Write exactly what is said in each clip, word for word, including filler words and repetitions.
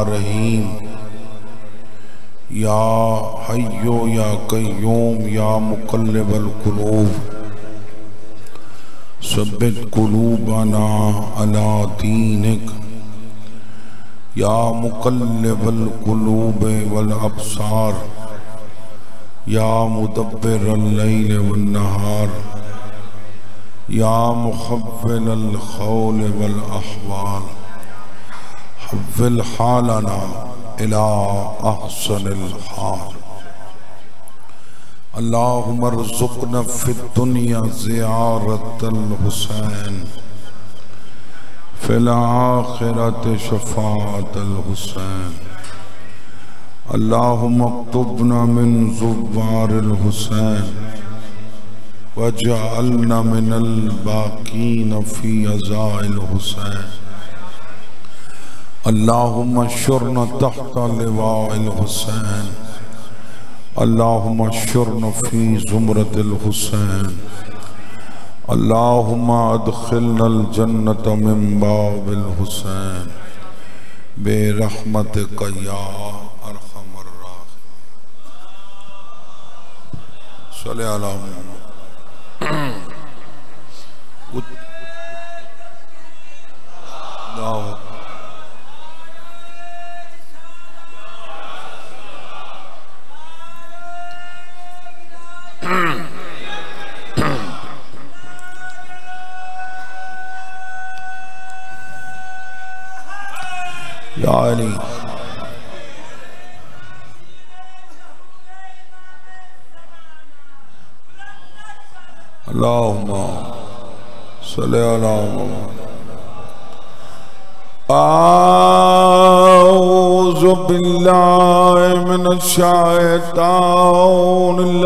रहीम या हय्यो या कय्यूम या मुक़ल्लिबल क़ुलूब सब्बित क़ुलूबना अला दीनिक या मुक़ल्लिबल क़ुलूब वल अब्सार या मुदब्बिरल लैल वन नहार या मुख़व्विलल क़ौल वल अहवाल हव्विल हालना इला अहसनिल हाल। अल्लाहुम्मा रज़ुक़ना फ़िद दुनिया ज़ियारतल हुसैन फ़िल आख़िरति शफ़ाअतल हुसैन। अल्लाहुम्मा अक्तुबना मिन ज़ुव्वारिल हुसैन वजअलना मिनल बाक़ीन फ़ी अज़ाइल हुसैन। अल्लाहुम्मा शुरना तहता लिवाइल हुसैन अल्लाहुम्मा शुरना फ़ी ज़ुमरतिल हुसैन। अल्लाहुम्मा अदखिलनल जन्नत मिन बाबिल हुसैन बिरहमतिका या अरहमर राहिमीन। सल्ले अला मुहम्मद। या अली अल्लाहुम्मा सल्ली अला मुहम्मद। आऊज़ु बिल्लाहि मिनश शैतानिर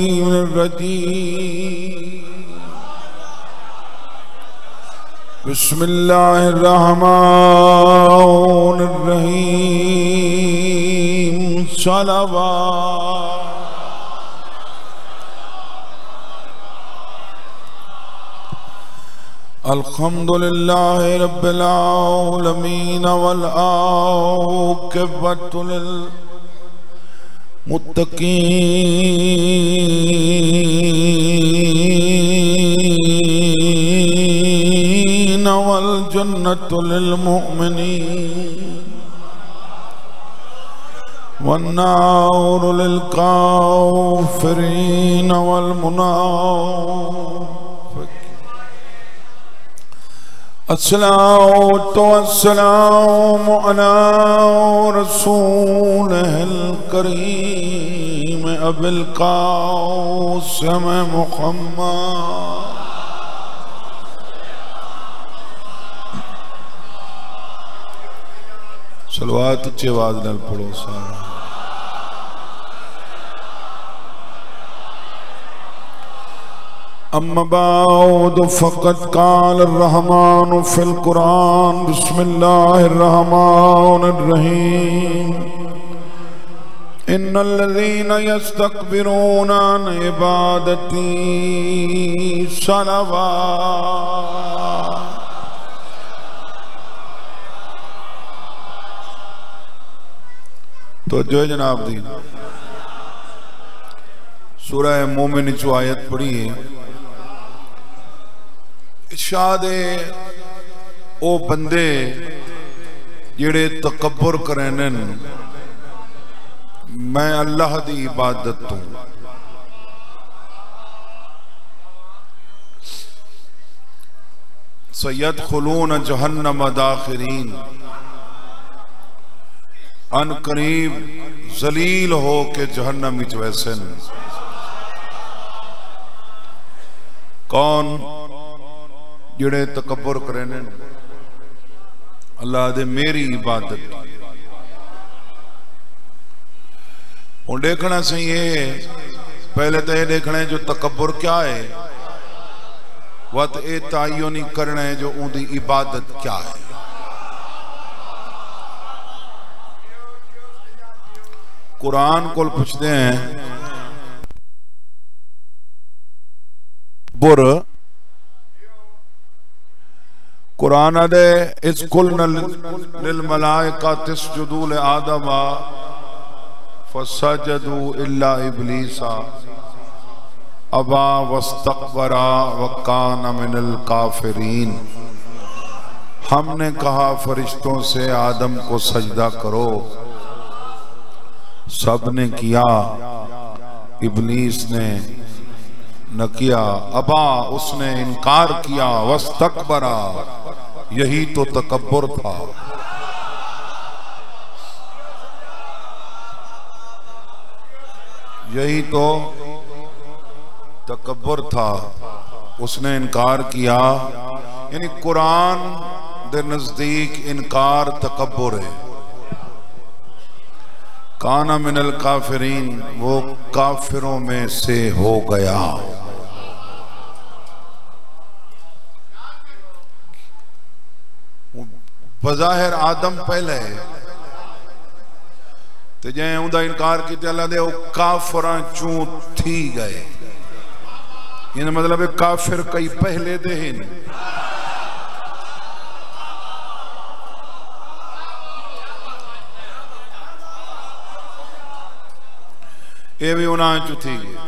रजीम। बिस्मिल्लाहिर्रहमानिर्रहीम। सलावत। अल्हम्दुलिल्लाहि रब्बिल आलमीन वल आक़िबतु लिल मुत्तक़ीन वल जन्नतु लिल मुमिनीन वन नारु लिल काफ़िरीन वल मुनाफ़िक़ीन। अस्सलातु वस्सलामु अला रसूलिहिल करीम अबिल क़ासिम मुहम्मद। सलवात उच्ची आवाज़ नाल पढ़ो सारा। अम्मा बाद फ़क़द क़ाल अर्रहमान फ़िल क़ुरान बिस्मिल्लाहिर्रहमानिर्रहीम। इन्नल्लज़ीना यस्तकबिरूना अन इबादती सलावत। तो जो जनाब दी सूरह मोमिन चो आयत पढ़ी है। इरशाद ओ बंदे जिहड़े तकब्बुर करें मैं अल्लाह दी इबादत तू सयदखुलून जहन्नम दाखिरीन। अन करीब जलील हो के जहन्नम विच वैसे कौन जिहड़े तकब्बुर करें अल्लाह दे मेरी इबादत। हुण देखना सही है, पहले तो यह देखना है जो तकब्बुर क्या है, वत ए ताइयो नहीं करना है जो उनकी इबादत क्या है। कुरान को पूछते हैं बुर कुरान दे इस कुल लिल मलाइका तस्जुदू ले आदमा फसजदू इल्ला इब्लीसा अबा वस्तकबरा वकान मिनल काफिरीन। हमने कहा फरिश्तों से आदम को सजदा करो, सब ने किया, इब्लीस ने न किया। अबा, उसने इनकार किया। वस्तकबरा, यही तो तकब्बुर था। यही तो तकब्बुर था, उसने इनकार किया। यानी कुरान दे नजदीक इनकार तकब्बुर है। काना मिनल काफिरीन, वो काफिरों में से हो गया। बज़ाहिर आदम पहले ते जै उनका इनकार किया अल्लाह दे काफिरां चूं थी गए। इन मतलब है काफिर कई पहले दे हैं। ये भी उन्हें चू थी गए।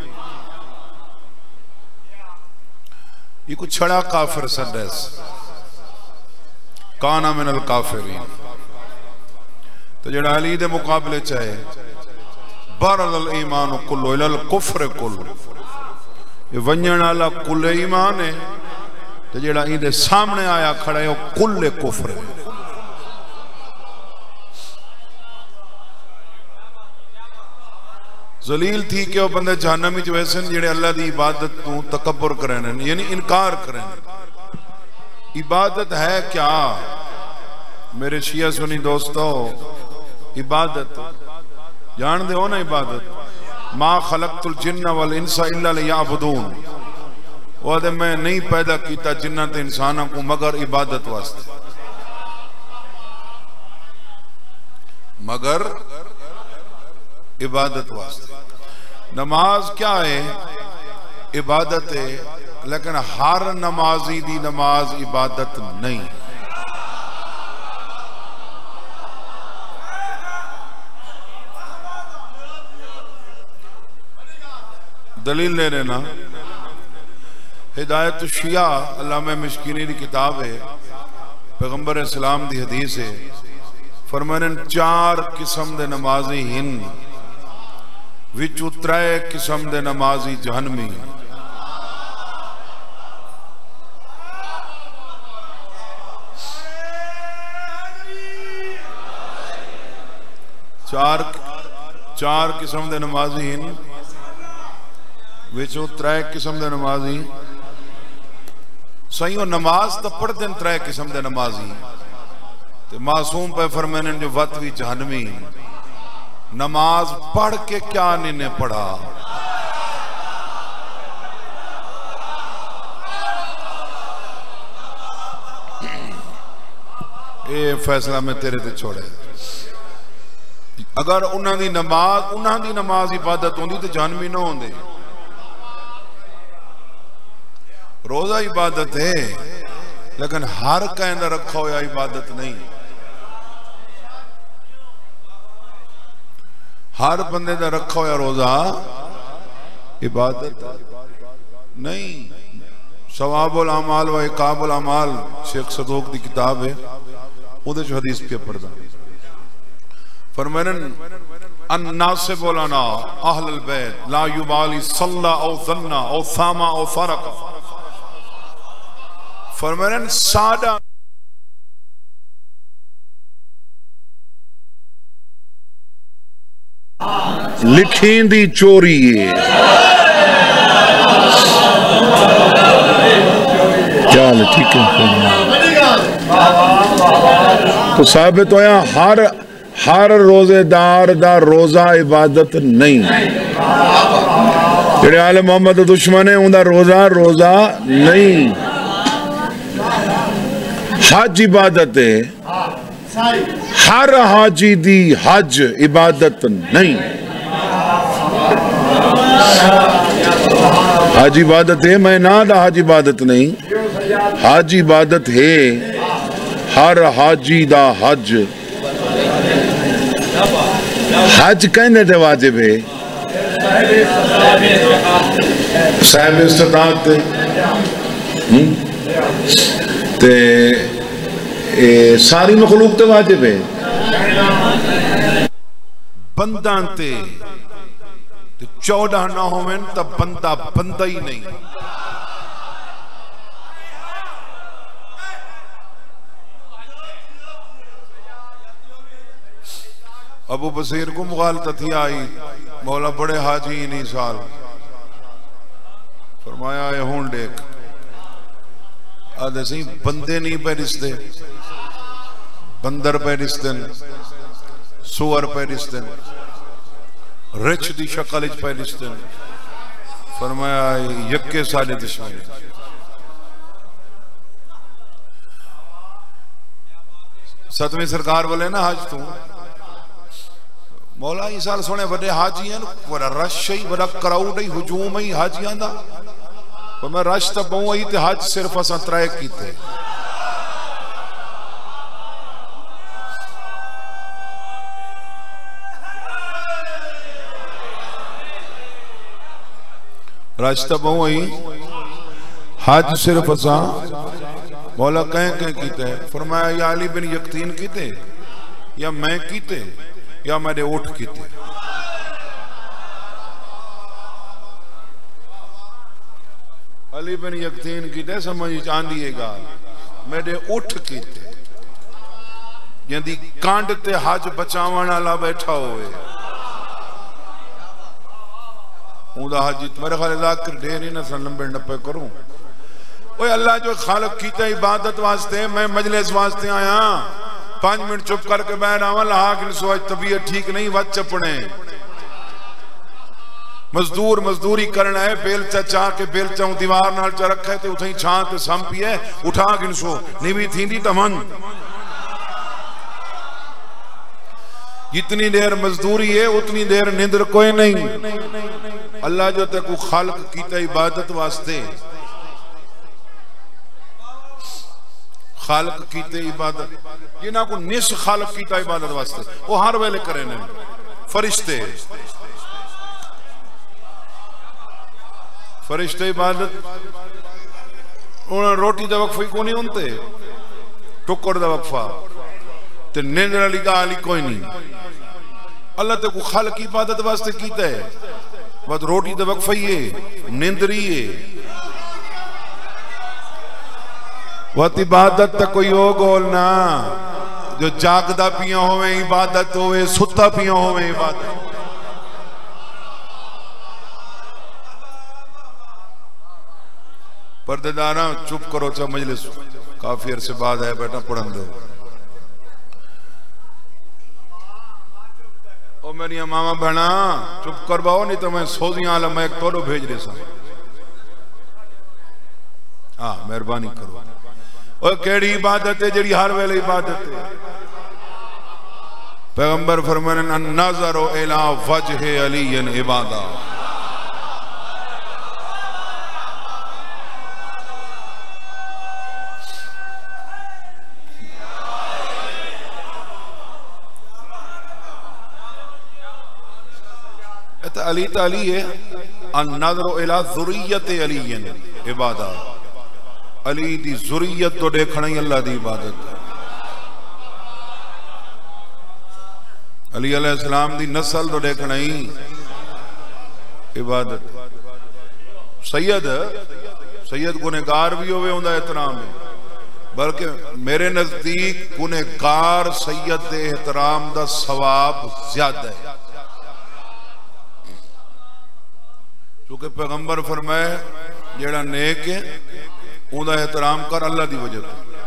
ये कुछ छड़ा काफिर संदेश काना मिनल काफिरीन। तो जड़ा अली दे मुकाबले चाहे बरल ईमान कुल्लो इलल कुफ्र कुल्लो, ये वंजन वाला कुल ईमान है। तो जड़ा इहदे सामने आया खड़ा है वो कुल कुफ्र है। जलील थी कि वह बंदे जहन्नम च वैसे जेड़े अल्लाह की इबादत तू तकब्बुर करें, यानी इनकार करें। इबादत है क्या मेरे शिया सुनी दोस्तों? इबादत जान दे हो ना? इबादत मा खलक़तुल जिन्न वल इंसा इल्ला लियअबुदून। वो दे मैं नहीं पैदा किया जिन्नत इंसानों को मगर इबादत वास्ते, मगर इबादत वास्ते। नमाज क्या है? इबादत है, लेकिन हर नमाजी दी नमाज इबादत नहीं। दलील ले लेना, हिदायत शिया अल्लामा मिश्किनी की किताब है, पैगंबर इस्लाम दी हदीस है। फरमाने चार किस्म दे नमाजी हिन, विचू त्रै किस्म दे नमाजी जहन्नमी। चार चार किस्म दे नमाजी हिन, विचों त्रै किस्म दे नमाजी। सही हो, नमाज तो पढ़ते हैं त्रै किस्म दे नमाजी। तो मासूम पे फरमाने जो वत भी जहन्नमी। नमाज पढ़ के क्या इन्हें पढ़ा? ये फैसला मैं तेरे ते छोड़े। अगर उन्होंने नमाज उन्होंने नमाज इबादत होंदी तो जहन्नमी ना होंदे। रोजा इबादत है, लेकिन हर कहना रखा हुआ इबादत नहीं। हर बंदे का रखा हुआ रोजा इबादत नहीं। सवाबुल अमाल व इकाबुल अमाल शेख सदूक की किताब है, उहदे च हदीस पे पढ़दा। फरमाने अन्नासिबुल अना अहलुल बैत ला युबाली सल्ला औ ज़न्ना औ सामा औ फरका। फरमाने सादा लिखी दी चोरी है। चल ठीक है। तो साबित होया हर हर रोजेदार दा रोजा इबादत नहीं। जेड़े आले मोहम्मद दुश्मन है उनका रोजा रोजा नहीं। हज इबादत है, हर हाजी दी हज इबादत नहीं। हज इबादत है, मैं ना दा हज इबादत नहीं। हज इबादत है, हर हाजी दा हज हज कहने ते वाजिब है साहिब इस्तिताअत ते ए सारी मखलूक ते वाजिब है बंदा ते चौदह ना होवें तो बंदा बंदा ही नहीं। अबू बसीर को मुगालता थी आई मौला बड़े हाजी नहीं साल फरमाया ये हूं देख आदे सही बंदे नहीं पे रिश्ते बंदर पे रिश्ते सुअर पे रिश्ते रिच दी शक्ल पे रिश्ते फरमाया यक्के साले दुश्मन सतवीं सरकार बोले ना हज तू मौला इस साल सोने बड़े हाजी हैं बड़ा रश ही बड़ा क्राउड ही हुजूम ही हाजियां दा पर मैं रश तो बहु ही ते हज सिर्फ असा त्रै कीते रश तो बहु ही हज सिर्फ असा मौला कह कह कीते फरमाया या अली बिन यकीन कीते या मैं कीते या मेरे ओठ कीते अली बिन यकीन कीते समझ आंदी है गाल मेरे ओठ कीते जंदी कांड ते हज बचावन वाला बैठा होवे उदा हज मेरे ख्याल लाकर ढेर ही ना लंबे नप्पे करूं ओए अल्लाह जो खालक कीता इबादत वास्ते मैं मजलिस वास्ते आया पांच मिनट चुप करके बैठ आवा लाख सोच तबीयत ठीक नहीं वच चपने मजदूर मजदूरी करना है बेल चा के बेल चाऊ दीवार नाल च रखे ते उठई छां ते संपी है उठा गिनसो नीवी थींदी तमन जितनी देर मजदूरी है उतनी देर निंद्र कोई नहीं। अल्लाह जो ते को खालक कीता इबादत वास्ते खालक कीते इबादत जिन्हों को निस खालक कीता इबादत वास्ते वो हर वेले करे ने फरिश्ते फरिश्ते इबादत उन्हें रोटी का वक्फा ही को नहीं होते टुकड़ का वक्फा ते नींदर वाली गाल ही कोई नहीं। अल्लाह ते को खालक की इबादत वास्ते कीता है बस रोटी का वक्फा ही है नींदरी है वत इबादत तक कोई हो गोल ना जो जागदा पिया होवे इबादत होवे सुता पिया होवे इबादत पर्देदारा चुप करो चा मजलिस काफी अरसे बाद है बेटा पढ़न दो ओ मेरी मामा बहना चुप करवाओ नहीं तो मैं सोजियां आला मैं एक तोड़ो भेज रहे सा हाँ मेहरबानी करो और केड़ी इबादत है जेड़ी हर वेले इबादत है पैगंबर फरमाने नज़रो इला वजह अलीयन इबादा तो अली ताली है नज़रो इला ज़ुरियत अलीयन इबादा अली दी ज़ुरियत तो देखना ही अल्लाह दी इबादत अली अलैहिस्सलाम दी नस्ल तो देखना ही इबादत सैयद सैयद गुनहगार भी होवे उनका एहतराम है बल्कि मेरे नजदीक गुनहगार सैयद दे एहतराम दा सवाब ज्यादा है क्योंकि पैगंबर फरमाए जेड़ा नेक है उनका एहतराम कर अल्लाह की वजह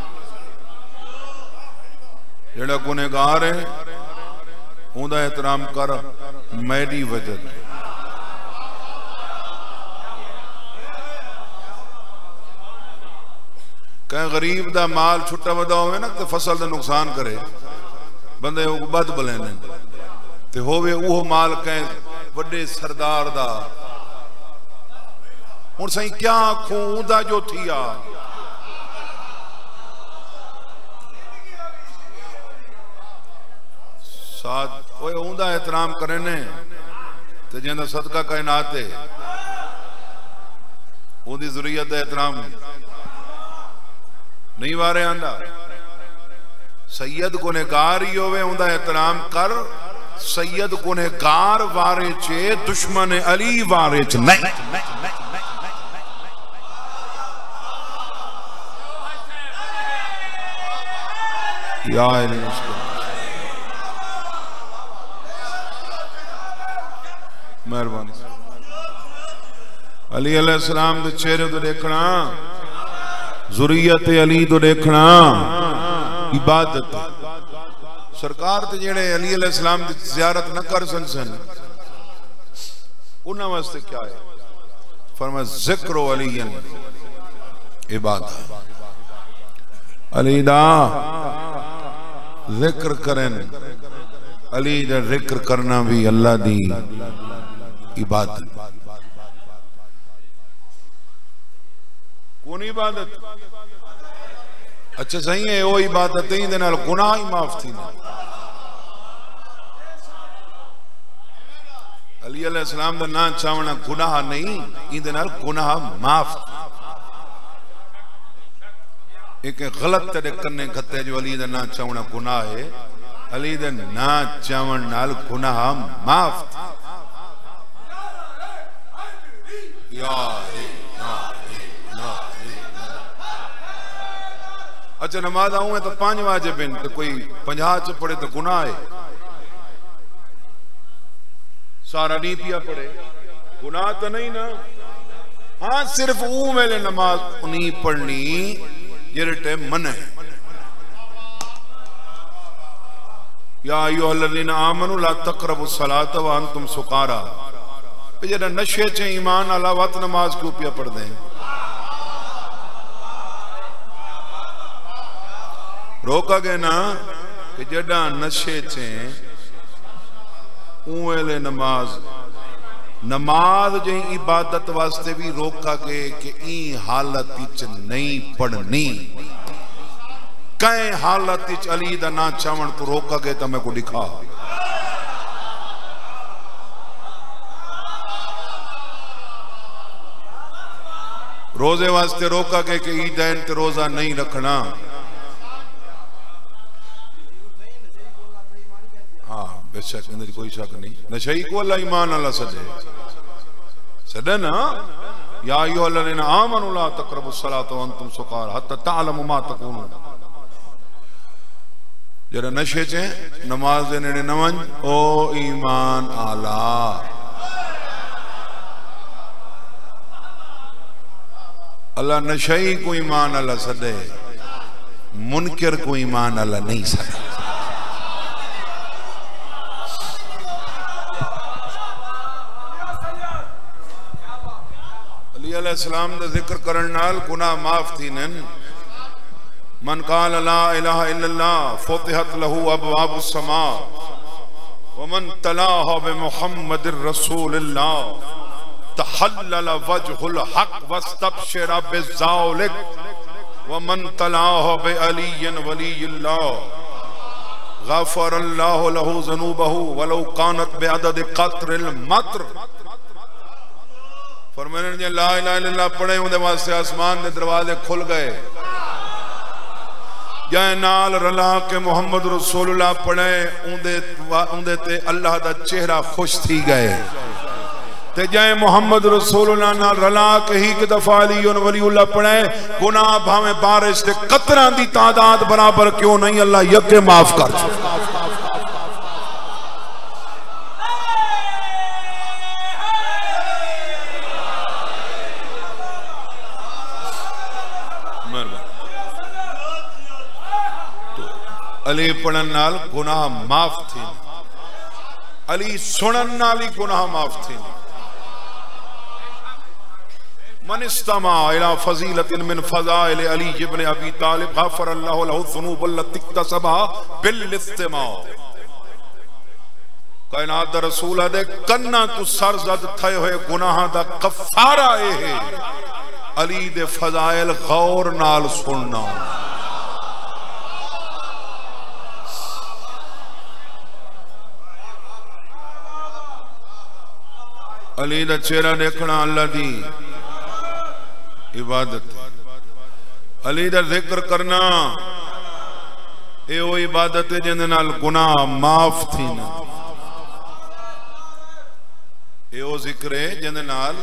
जेड़ा गुनहगार है उनका एहतराम कर मेरी वजह कहीं गरीब दा माल छुट्टा वदा होवे ना तो फसल का नुकसान करे बंदे बद बले ने ते होवे वो माल कहीं बड़े सरदार दा हुण सही क्या आखूं उदा जो थिया साथ ओए उंदा एहतराम करे ने ते जिंदा सदका कायनात है उंदी ज़ुर्रियत दा एहतराम नहीं वारे आंदा। सैयद गुनहगार ही होवे उंदा एहतराम कर, सैयद गुनहगार वारे चे दुश्मन अली वारे च नहीं। या मेहरबानी। अली अलैहिस्सलाम दे चेहरे तो देखना, ज़ुर्रियत अली तो देखना इबादत। सरकार ते जेड़े अली अलैहिस्सलाम दी ज़ियारत न कर सन उन्हां वास्ते क्या है? फरमाया ज़िक्र अलीयन इबादत। अली दा जिक्र करें, अली दा जिक्र करना भी अल्लाह दी इबादत। कौन इबादत? अच्छा सही है, वो इबादत ही दे नाल गुनाह ही माफ थी। अली अलैहिस्सलाम दा नाम चावना गुनाह नहीं, इंदे नाल गुनाह माफ। एक गलत तेरे कन्ने खत्ते जो अली दा नाम चावना गुनाह है, अली दे नाम चावन नाल गुनाह माफ। या अच्छा नमाज आऊँ तो पांच वाजिब हैं, तो कोई पंजाह च पढ़े तो गुनाह है, सारा नहीं पिया पढ़े गुनाह तो नहीं ना। हाँ सिर्फ ऊ वेले नमाज नहीं पढ़नी जेरे टाइम मन है। या अय्युहल्लज़ीना आमनू ला तक़रबुस सलात व अंतुम सुकारा। जेड़ा नशे च ईमान अला वत नमाज क्यों पिया पढ़ दें? रोका गए ना कि जड़ा नशे चे उवेले नमाज नमाज जी इबादत वास्ते भी रोका गए कि ई हालत नहीं पढ़नी। कई हालत अली दा ना चावण तो रोका गए तो मैं को दिखा। रोजे वास्ते रोका गए कि ईदैन ते रोजा नहीं रखना। हाँ बेशक कोई शक नहीं, नशई को अल्लाह ईमान अल्लाह सदे सदे ना। या अय्युहल्लज़ीना आमनू ला तक़रबुस सलात व अंतुम सुकारा हत्ता तअलमू मा तक़ूलून। जरा नशे चे नमाज दे नेड़े न वंज ओ ईमान आला। अल्लाह नशई को ईमान अल्लाह सदे, मुनकिर को ईमान अल्लाह नहीं सदे। अली अलैहिस्सलाम दा जिक्र करन नाल गुनाह माफ थी नन। मन काल ला इलाहा इल्लल्लाह फुतिहत लहू अबवाबुस समा व मन तलाहा बि मुहम्मदिर रसूलिल्लाह तहल्लल वजहुल हक वस्तबशिरा बिज़ालिक व मन तलाहा बि अलीयन वलीयिल्लाह गफरल्लाहु लहू ज़ुनूबहु वलौ कानत बिअदद क़त्रिल मत्र। फरमाने जे ला इलाहा इल्लल्लाह पढ़े उनदे वास्ते आसमान दे दरवाजे खुल गए। जै नाल रला के मुहम्मद रसूलुल्लाह पढ़े उंदे उंदे ते अल्लाह दा चेहरा खुश थी गए। ते जै मुहम्मद रसूलुल्लाह नाल रला के ही कि दफा अली वलीउल्लाह पढ़े गुनाह भावे बारिश दे कतरां दी तादाद बराबर क्यों नहीं अल्लाह यके माफ कर छे। अली पढ़न नाल गुनाह माफ थी, अली सुनन नाल ही गुनाह माफ थी। मन इस्तमा इला फजीलतिन मिन फज़ाइल अली इब्न अबी तालिब गफरल्लाहु लहू ज़ुनूब अल्लती इक्तसबा बिल इस्तिमा। कायनात दा रसूल दे कन्ना तू सरजद थे होए गुनाह दा कफारा ए है अली दे फज़ाइल गौर नाल सुनना। अली दा चेहरा देखना अल्लाह दी इबादत, अली दा जिक्र करना ये वो इबादत है जिंदे नाल गुनाह माफ थी ना, ये वो जिक्र है जिंदे नाल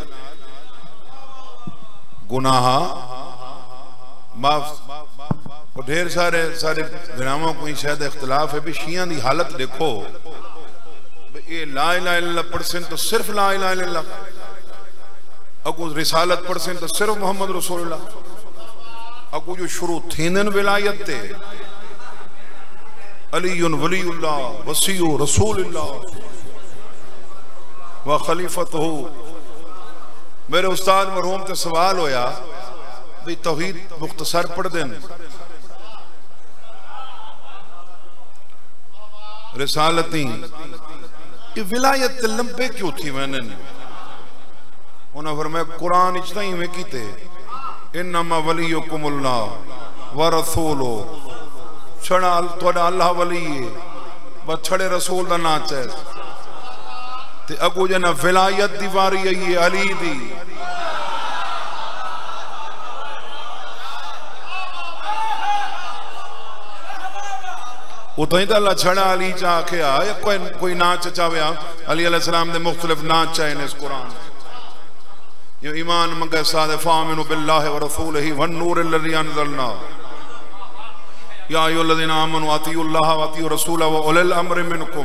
गुनाह माफ। और ढेर सारे सारे गिरामों को शायद इख्तलाफ है भी शिया की हालत देखो, ये ला इलाहा इल्लल्लाह परसेंट तो सिर्फ ला इलाहा इल्लल्लाह, अगू रिसालत परसेंट तो सिर्फ मोहम्मद रसूलुल्लाह, अगू जो शुरू थींदन विलायत ते अलीयुन वलीउल्लाह वसीयु रसूलुल्लाह व खलीफतहु। मेरे उस्ताद मरहूम ते सवाल होया भी तौहीद मुख्तसर पढ़ देन, रिसालती ये विलायत लंबे क्यों थी? मैंने उन्हें फरमाया कुरान इतना ही में कीते इन्नमा वलियुकुमुल्लाह व रसूलु, छड़ा थोड़ा अल्लाह वली है बस छड़े रसूल दा नाच है ते अगू जना विलायत दी वारी आई है अली दी। उतो ही तो अल्लाह छड़ा अली चा आख्या कोई कोई नाच चाव्या अली अलैहिस्सलाम दे मुख्तलिफ नाच चाहे ने इस कुरान यो ईमान मंगे सादे फामिनु बिल्लाहि व रसूलिही वन नूर अल्लज़ी अनज़लना या अय्युहल्लज़ीना आमनु अतीउल्लाह व अतीउ रसूला व उलिल अम्रि मिनकुम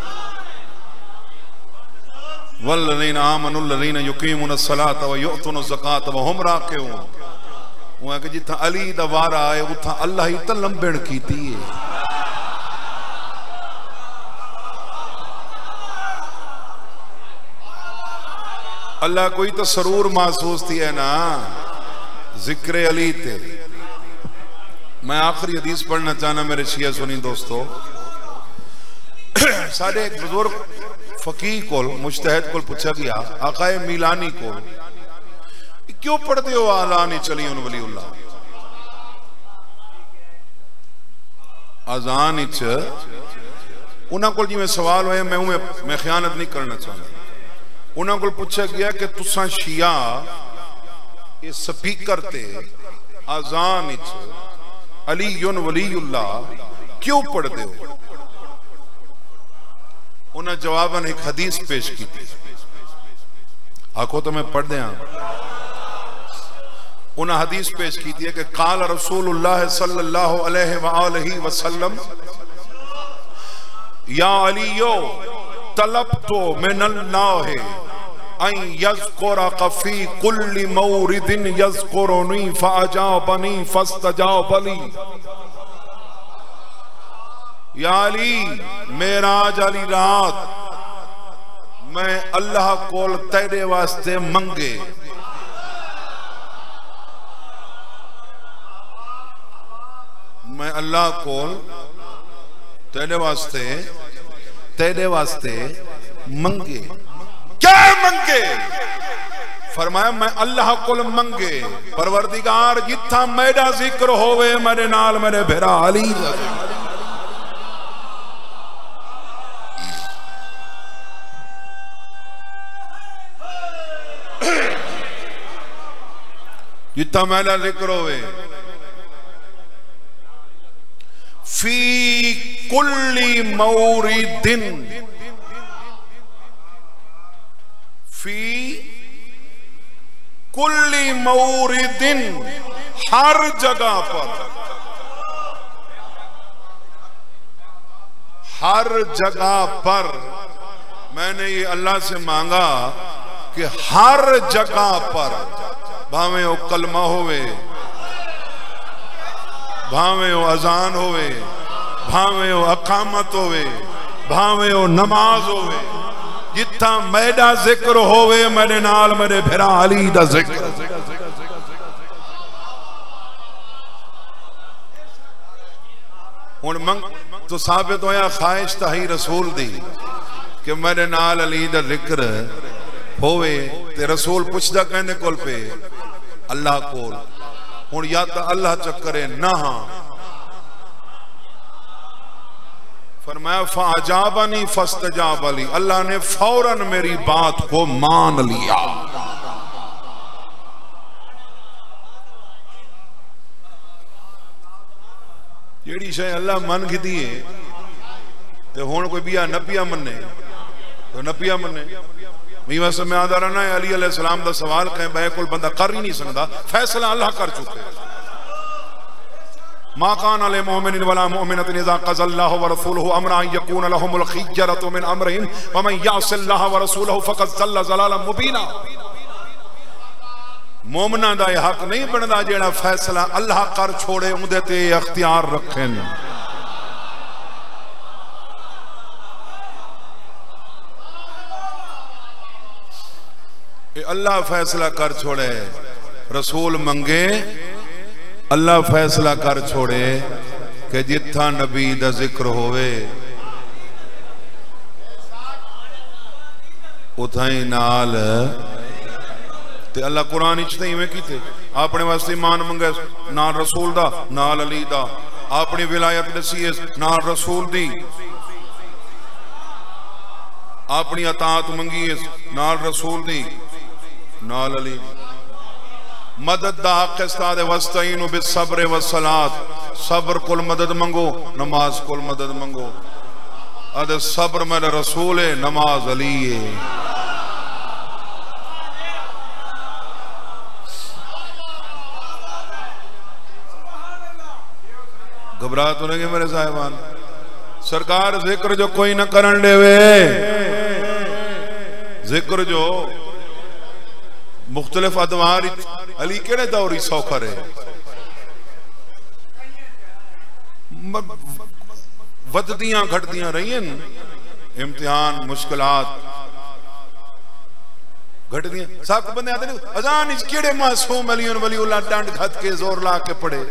वल्लज़ीना आमनु अल्लज़ीना युकीमुनस सलाता व युअतुनज़ ज़काता व हुम राकिऊन। वो कि जिथा अली दा वारा है उथा अल्लाह ही तो लंबण कीती है। अल्लाह कोई तो सरूर महसूस थी है ना जिक्र अली ते। मैं आखिरी हदीस पढ़ना चाहना मेरे शिया सुनी दोस्तों। साढ़े एक बुजुर्ग फकीह को मुजतहिद को पूछा गया आकाए मिलानी को क्यों पढ़ते हो आला नहीं चली उन वलीउल्लाह अजान इच उन्होंने को जिवें सवाल होया मैं उमें मैं खयानत नहीं करना चाहता। उन्होंने को पूछा गया कि तुसा शिया ये स्पीकर ते अजान इच अलीयुन वलीउल्लाह क्यों पढ़ते हो? उन्हें जवाबन एक हदीस पेश की थी। आखो तो मैं पढ़ दिया। उन्हें हदीस पेश की थी कि काल रसूलुल्लाह सल्लल्लाहु अलैहि वसल्लम या अलियो तलब्तु मिनल्लाह अन यज़कुरक फी कुल्ली मौरिदिन यज़कुरुनी फअजाबनी फस्तजाबली। या अली मेराज वाली रात मैं अल्लाह कोल तेरे वास्ते मंगे मैं अल्लाह कोल तेरे वास्ते तेरे वास्ते मंगे। क्या मंगे? फरमाया मैं अल्लाह कोल मंगे परवरदिगार जिथा मेरा जिक्र होवे मेरे नाल मेरे भेरा अली जितना मेरा जिक्र होवे फी कुल्ली मौरिदिन फी कुल्ली मौरिदिन हर जगह पर हर जगह पर मैंने ये अल्लाह से मांगा कि हर जगह पर भावे वो कलमा होवे भावे वो अजान होवे भावे वो अकामत होवे भावे वो नमाज होवे जिथा मेरा जिक्र होवे मेरे नाल मेरे भेरा अली दा जिक्र। हुण मंग तो साबित होया ख्वाहिश ताही रसूल दी कि मेरे नाल अली दा जिक्र होवे ते रसूल पुछदा कहने कोल पे अल्लाह कोल। हुण या तो अल्लाह चक्करे ना फरमाया फाजाबनी फस्तजाब अली, अल्लाह ने फौरन मेरी बात को मान लिया। जेड़ी शय अल्लाह मन की है तो हुण कोई बिया नपिया मन्ने तो नपिया मन्ने। मी बस मैं आदा रहना अली अलैहिस्सलाम दा सवाल कहीं बै कोल बंदा कर ही नहीं सकता, फैसला अल्लाह कर चुके। मा कान अल मोमिनिन वला मोमिनतिन इज़ा क़ज़ल्लाहु व रसूलुहु अमरन यकून लहुमुल खियरतु मिन अमरिहिम व मन यअसिल्लाह व रसूलहु फ़क़द ज़ल्ल ज़लालन मुबीना। मोमना दा हक नहीं बनदा जेड़ा फैसला अल्लाह कर छोड़े उहदे ते इख्तियार रखें। अल्लाह फैसला कर छोड़े, रसूल मंगे, अल्लाह फैसला कर छोड़े कि जिथा नबी दा जिक्र होवे उथाई नाल ते अल्लाह कुरान इच ते इवें कीते अपने वास्ते ईमान मंगे नाल रसूल दा नाल अली दा, अपनी विलायत दसी नाल रसूल दी, अपनी अतात मंगी नाल रसूल दी नाल अली। मदद दा हक इस्ताद वस्तईनु बिस्सब्र वस्सलात, सब्र कुल मदद मंगो, नमाज कुल मदद मंगो। अदे सब्र मेरा रसूल है, नमाज अली है। घबरा तो नहीं मेरे साहिबान, सरकार जिक्र जो कोई न करन देवे, जिक्र जो मुख्तलिफ अदवार अली केड़े दौर सौखा रहे, वधदियां घटदियां रही इम्तिहान मुश्किलात घटदियां। सब बंदे आते अजान केड़े मासूम अली वली उल्ला डंड खत के जोर ला के पढ़े।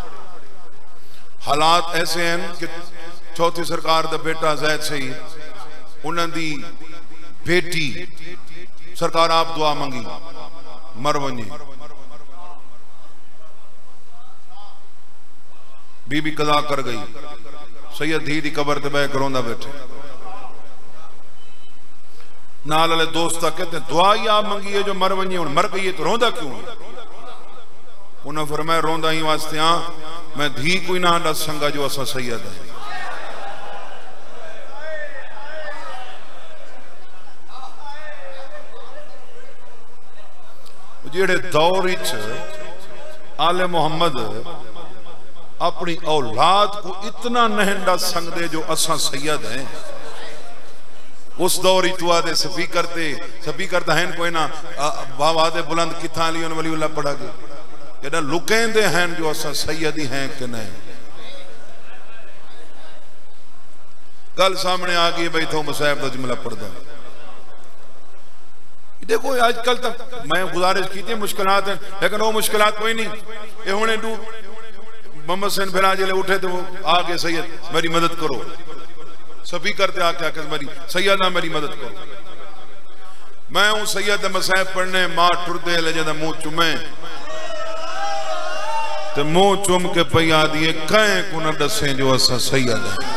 हालात ऐसे हैं कि चौथी सरकार दा बेटा जैद सही उन्हां दी बेटी सरकार आप दुआ मंगी मर वनी, बीबी कदा कर गई, सैयद धी दी कबर ते बह करोंदा बैठे, नाल वाले दोस्त कहते दुआ ही आप मंगी है जो मर वनी, हुण मर गई है तो रोंदा क्यों? उन्हें फरमाया रोंदा ही वास्ते हाँ मैं धी कोई ना दस संगा जो असा सैयद है। जेड़े दौर आले मोहम्मद अपनी औलाद को इतना नहंडा संगदे जो असा सैयद हैं, उस दौर दे सफी करते सफी करता है कोई ना बाबा दे बुलंद किथा अली वली उल्लाह पढ़ा गए केड़ा लुकेंदे हैं जो असा सैयद ही हैं कि नहीं। कल सामने आ गई भाई तो मुसाहिब का जुमला पढ़दा। देखो आजकल तक मैं गुजारिश की थी मुश्किलात है, लेकिन वो मुश्किलात कोई नहीं। ये होने दू मोहम्मद हुसैन फिरा जिले उठे तो वो आके सैयद मेरी मदद करो, सफी करते आके आके मेरी सैयद ना मेरी मदद करो। मैं हूं सैयद मसाहिब पढ़ने मां टुरदे ले जाता मुंह चुमे तो मुंह चुम के पई आदि कहीं को न दसे जो असा सैयद है।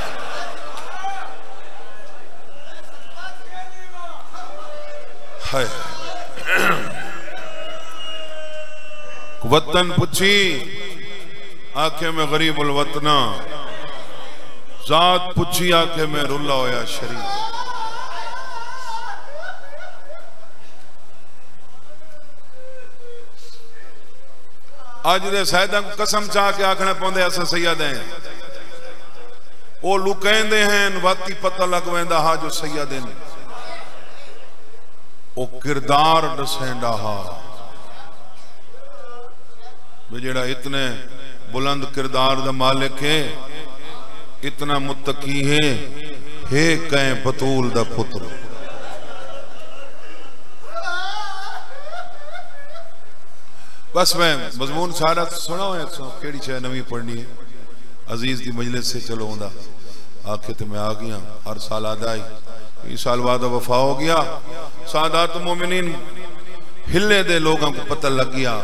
वतन पुछी आखे में गरीबुल वतना, जात पुछी आखे में रुल्ला होया शरीफ। आज दे सैयदा कसम चाह के आखने पौंदे असा सैयद हैं, वो लुकेंदे हैं वाती पता लग वेंदा हा जो सैयद हैं, वो किरदार दसेंदा हा जेड़ा इतने बुलंद किरदार दा मालिक है, इतना मुत्तकी है, हे कहीं बतूल दा पुत्र। बस मैं मजमून सारा सुना है, केड़ी शय नवी पढ़नी है अजीज की मजलिस से चलो आंदा आखे तो मैं आ गया। हर साल आदा ही इस साल वादा वफा हो गया। सादात मोमिनीन हिले दे लोगों को पता लग गया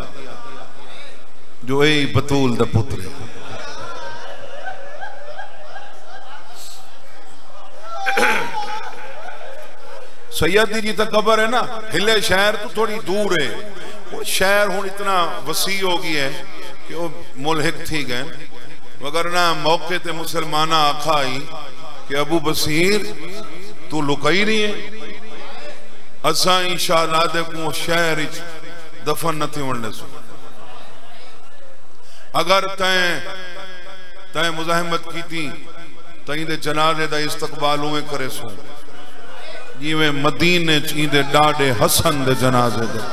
जो ए बतूल दा पुत्र है। सैयद जी तो कबर है ना, हिले शहर तो थोड़ी दूर है, और शहर हूँ इतना वसी हो गया है कि वो मुल्हिक थी गए, वगरना मौके ते मुसलमाना आखा ही कि अबू बसीर तू लुकाई नहीं है, असा इंशाअल्लाह को शहर दफन न थी वनने सो। अगर तैं तैं मुजाहिमत की थी तई दे जनाजे दा इस्तकबाल उवें करे सो जिवें मदीने चींदे डाडे हसन दे जनाजे दे।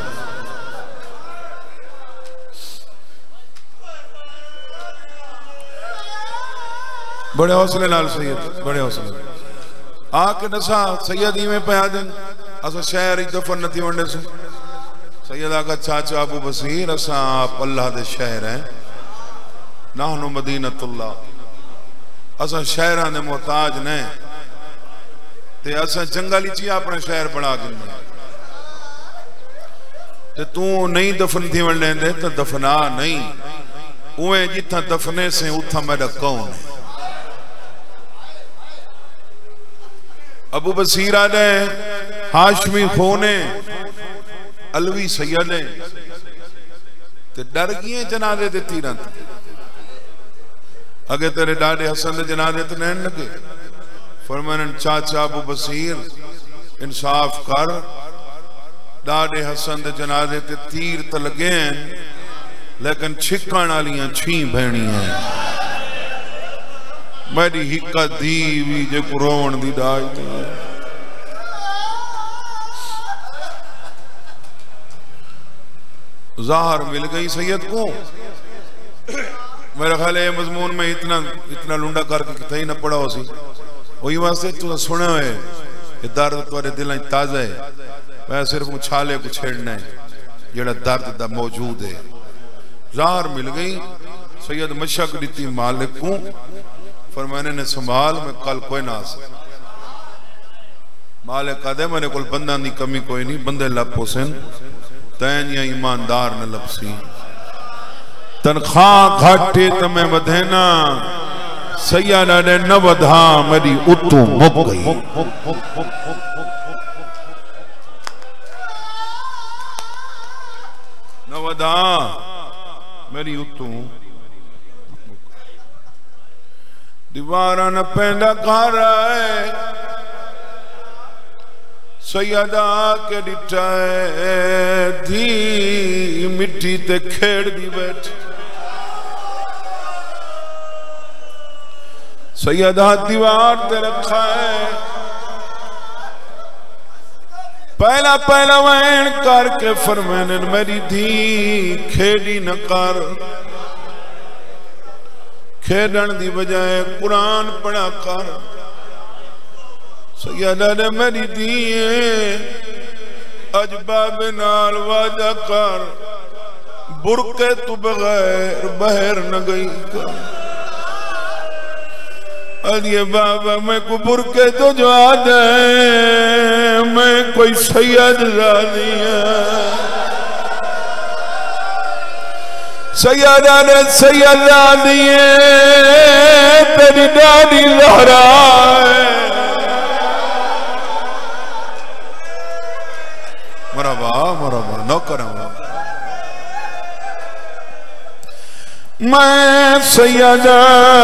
बड़े हौसले नाल सैयद, बड़े हौसले आके दसा सैयद इवें पया दिन असा शहर दफन न थी वनने सो। सैयद आका चाचा अबू बसीर असा आप अल्लाह दे शहर हैं, नाहनु मदीनतुल्लाह, असा शहर ने मोहताज ने ते असा जंगल ची अपना शहर बना दिने ते तू नहीं दफन थी वनने दे तो दफना नहीं, उवें जिथा दफने से उथा मेरा कौन है। अबू बसीर आदे हाशमी खोने अलवी सैयद ने ते डर गए जनाजे दे तीरां ते, अगे तेरे डाडे हसन दे जनाजे ते नैन लगे। फरमानन चाचा अबू बसीर इंसाफ कर, डाडे हसन दे जनाजे ते तीर तो लगे हैं लेकिन छिकण वालियां छी भैणियां मेरी हिक्का धी भी जे रोवण दी दाज दी। ज़ाहर मिल गई सैयद को। मेरा ख्याल है मजमून में इतना इतना लुंडा करके कितना ही न पड़ा हो सी, वही वास्ते तू सुना है कि दर्द तुम्हारे दिल में ताज़ा है, मैं सिर्फ उछाले को छेड़ना है जेड़ा दर्द दा मौजूद है। ज़ाहर मिल गई सैयद मशक दी मालिक को, फरमाने ने संभाल मैं कल कोई ना आ सकता। मालिक कदे मेरे को बंदा दी कमी कोई नहीं, बंदे लप हुसैन तैन या ईमानदार न लपसी, तनख्वाह घाटे तो मैं वधेना सैयद ने न वधा मेरी उतू मुक गई। न वधा मेरी उतू दीवारा न पैंदा घर है, सैयदा के डिठा धी मिट्टी ते खेड़ दी बैठ। सैयदा दीवार ते रखा है, पहला पहला वैन करके फरमाने मेरी धी खेड़ी न कर, खेडन दी बजाय कुरान पढ़ा कर। सैयदा ने मेरी धी अजबाब नाल वादा कर, बुरके तू बगैर बहर न गई कर। अरे बाबा मैं को बुरके तो जो आ जाए, मैं कोई सैयद जानी है। सैयदा ने सैयदा दिए तेरी दादी लहरा है। मरहबा मरहबा नौकर मैं सैयदा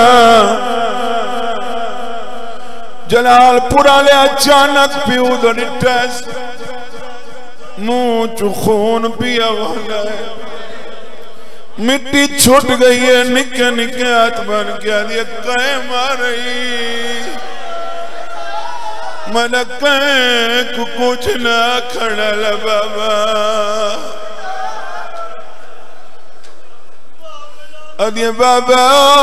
जलालपुरा ले अचानक पियो टेस्ट मुंह चु खून पिया वाला है, मिट्टी छुट गई है, निके निके हाथ बन गया दिए कहे मारई मन कहे को कुछ ना खड़ा बाबा। अरे बाबा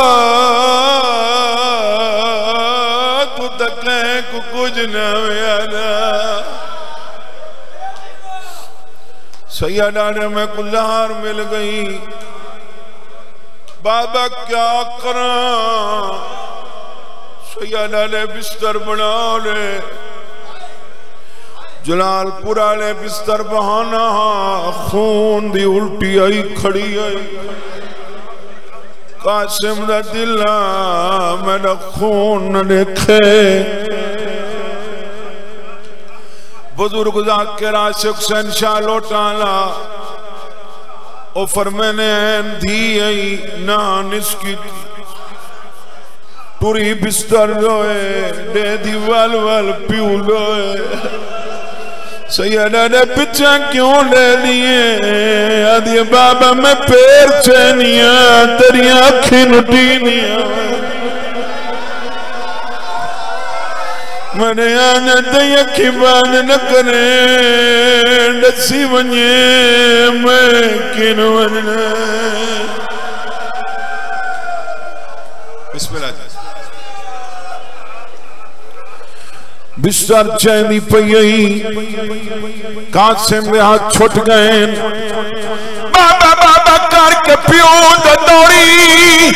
तू तो कहे को कुछ ना यारा। सैयदा ने मैं कुल्हार मिल गई, बाबा क्या करा। सैयदा ने बिस्तर बना ले, जलालपुरा ने बिस्तर बहाना, खून दी उल्टी आई खड़ी आई। कासिम दा दिला मेरा खून न देखे, बुजुर्ग ज़ाकिर आशिक शहंशाह लोटाला ओ फरमाने धी आई ना निस्की पूरी बिस्तर रोए दे दी वाल वाल प्यू लोए सैयदा ने पिछा क्यों ले लिए आदि बाबा मैं पैर चैनिया तेरी आँखें नुटीनिया मैंने आने दई अखी बंद न करे दसी वने मैं किन वने बिस्मिल्लाह बिस्तर चैनी पई कासिम के हाथ छुट गए बाबा बाबा करके प्यो दौड़ी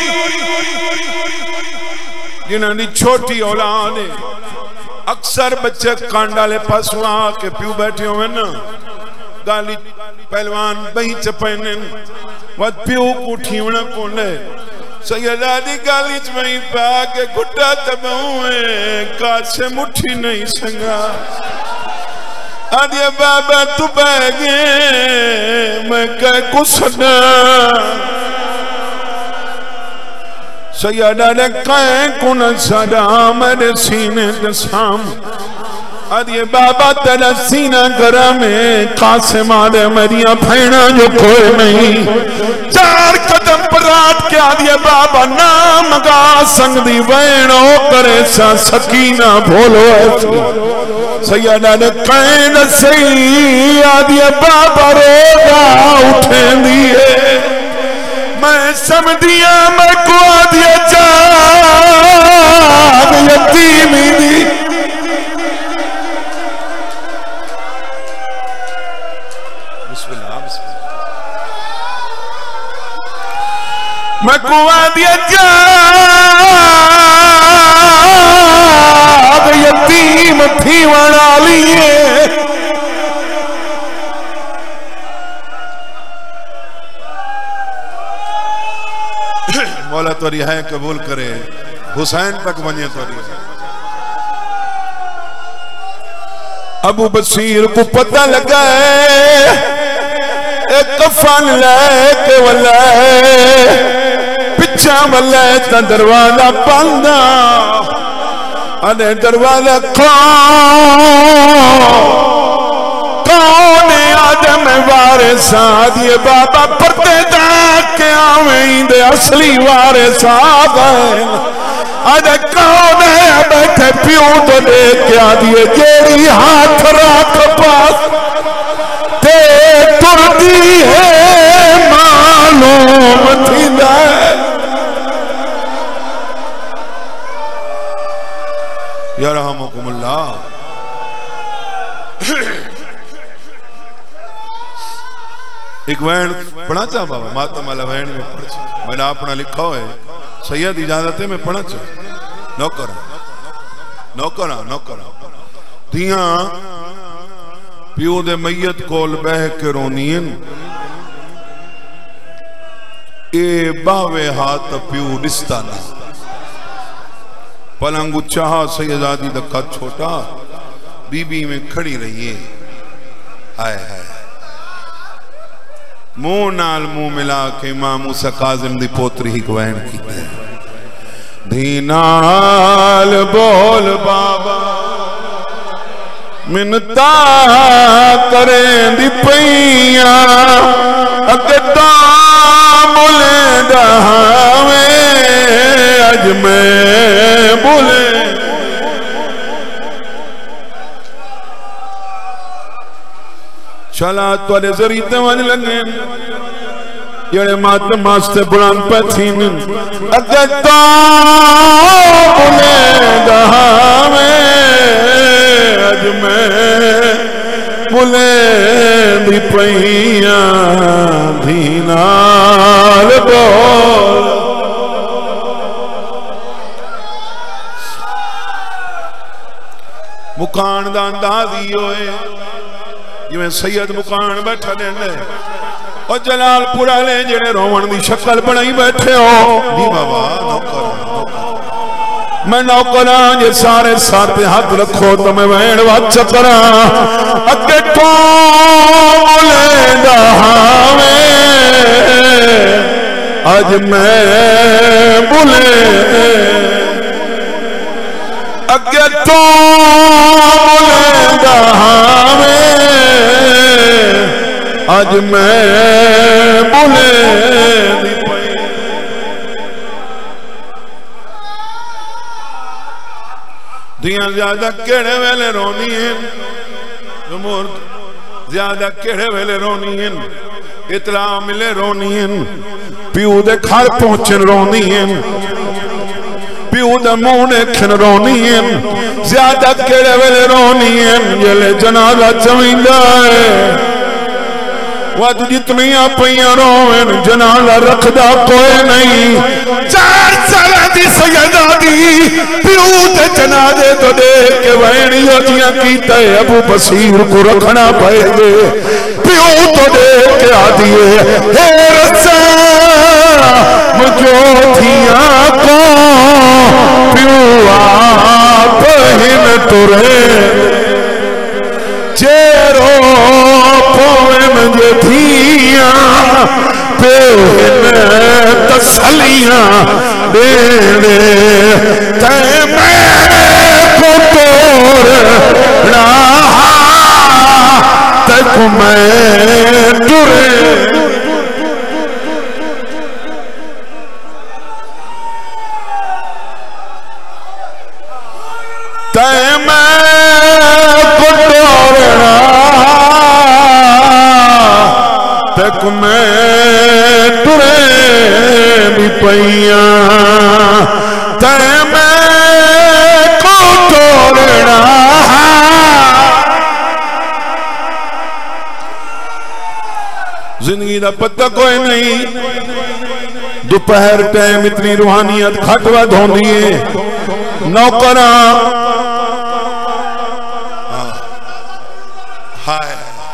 जिन्होंने छोटी औलाद अक्सर बच्चे कांडाले पासवा के प्यू बैठे हुए ना गाली पहलवान बही चपने वह प्यू को ठीवना को ले सैयदा दी गाली च वही पा के गुड्डा दबाऊं कासे मुट्ठी नहीं संगा आदिया बाबा तू बह गए मैं कह कुसना सैयदा ने कह कुन सदा मेरे सीने दसाम आदिया बाबा तेरा सीना गरा में कासे मारे मेरिया भैना जो कोई नहीं चार कदम पराट के आदिया बाबा नाम गा संगदी वैनो करे सा सकीना भोलो सैयदा ने कैन सही आदिया बाबा रोगा उठे दिए मैं समझिया मैं को आदिया जाग यतीमी दी मैं कुआ दिया जाग यतीम थी वना लिए मौला तोरी है कबूल करे हुसैन तक बने तोरी अबू बसीर को पता लगा एक कफन लेके वल्ले पिछा वल्ले तो दरवाजा बंद अरे दरवाजा कौन आदम वारिस दिए बाबा परते जाके आवे असली वारिस आ गए अरे कौन है बैठे प्यू तो लेके आ दिए जेरी हाथ रख पास ते तुरती है मालूम थी यरहमुकुमुल्लाह एक वैन पढ़ा चा बाबा मातम वाला वैन में पढ़ मैंने अपना लिखा हुआ है सैयद इजाजत है मैं पढ़ा चा नौकर नौकरा नौकरा दिया प्यो दे मैयत कोल बह के रोनीन ए बावे हाथ प्यो रिश्ता ना पलंग चाह सैयदादी दा कद छोटा बीबी में खड़ी रहिए आए है मुंह नाल मुंह मिला के इमाम मूसा काज़िम दी पोतरी ही गवैन की धीनाल बोल बाबा मिन्नता करें दी पैया अगता बोले दहावे अज मैं बोले चला तुरे जरीते वन लगे जड़े मातम मास्ते बुलान पथीन अगता बोले दहावे अज मैं बोले दी पैया धीनाल बोल मुकान दा अंदाज ही होए जिवें सैयद मुकान बैठा लेने और जलालपुरा ले जेड़े रोवण दी शक्ल बनाई बैठे हो दी बाबा नौकर मैं नौकरा जे सारे साथ हाथ रखो तो मैं वैन वाच करा अगे तो बुलेंदा हावे अज मैं बुले अगे तो बुलेंदा हावे अज मैं बुले दियां ज्यादा केड़े वेले रोनी है ज्यादा केड़े वेले रोनी है इतला मिले रोनी है प्यू दे घर पहुंचन रोनी है प्यू दे मुंह देखन रोनी है ज्यादा केड़े वेले रोनी है जले जनाजा चवींदा है वद जितनिया पईयां रोवन जनाजा रखदा कोई नहीं चार साल दी सैयदा दी प्यू ते जनाजे तो देख के वहणियों जियां कीता है अबू बसीर को रखना पएगे प्यू तो देख के आदी है हे रसा मुझो थिया को प्यू आप हिन तुरे चेरो पोवे मुझे थिया प्यू हिन तसलियां दे दे ते मैं को तोड़ना तक मैं तुरे ते मैं को तोड़ना तक मैं तुरे भी पैया ते मैं को तोड़ना जिंदगी का पता कोई नहीं दोपहर टाइम इतनी रूहानियत घट वध होंदी है नौकरा हाय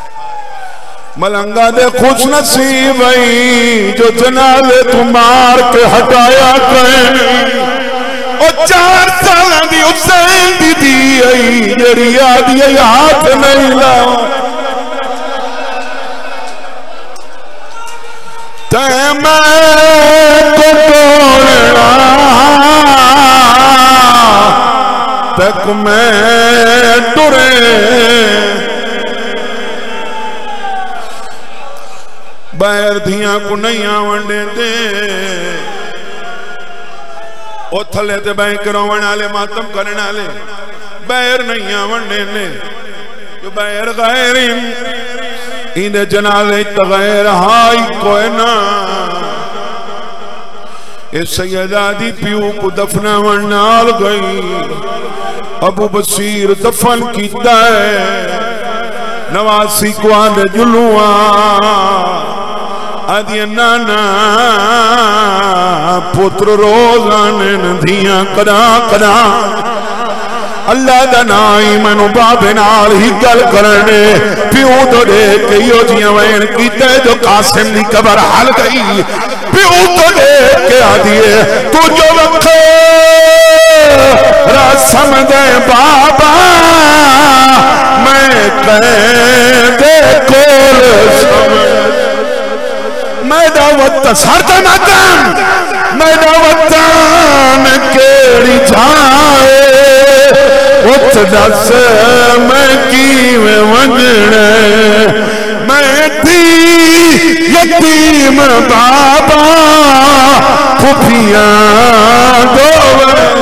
मलंगा दे खुश नसीब जो जनाले तू मार के हटाया करें और चार साल दी हुसैन दी दी आई जेड़ी आदि हाथ नहीं लाओ ते मैं को तोड़ना तक मैं टुरे बैर धियां को नहीं वंडे दे ओ थले ते बैंक रोवण वाले मातम करने वाले बैर नहीं वंडे ने जो बैर गैर इंदे जनाले तगैर हाई कोई ना ये सैयदा दी प्यू को दफनावन नाल गई अबू बसीर दफन कीता है नवासी को आंदे जुलुआ आदिया नाना पुत्र रोजाने धियां कदा कदा अल्लाह दा नाई मैनू बाबे नाल ही गल करने प्यू तो देख के यो जियां वैन कीते जो कासिम दी कबर हल गई प्यू तो देख के आदिए तू जो वक्त रसम दे बाबा मैं कहते कोल मैं दावत सर ते मातम मैं दावत केड़ी जाए उठ दस मैं कीवे वंजने मैं थी यतीम बाबा खुफिया दो